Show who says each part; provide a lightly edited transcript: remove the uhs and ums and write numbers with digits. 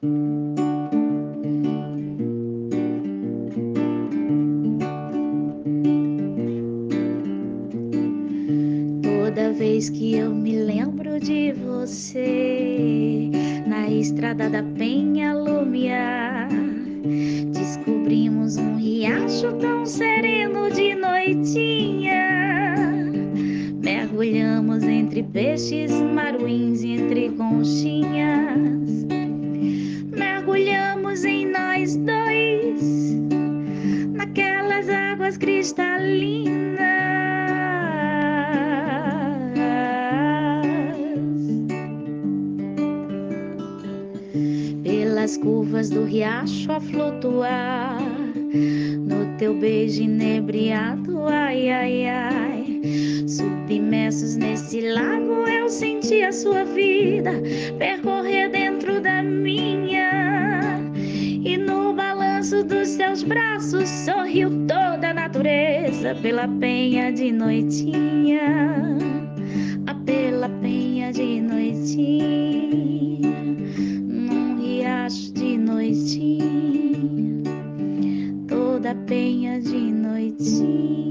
Speaker 1: Toda vez que eu me lembro de você, na estrada da Penha Lumiar, descobrimos um riacho tão sereno de noitinha. Mergulhamos entre peixes maruins, entre conchinhas. Mergulhamos em nós dois, naquelas águas cristalinas. Pelas curvas do riacho a flutuar, no teu beijo inebriado, ai, ai, ai. Submersos nesse lago eu senti a sua vida percorrer dentro da minha. E no balanço dos seus braços sorriu toda a natureza pela penha de noitinha. Pela penha de noitinha, num riacho de noitinha, toda penha de noitinha.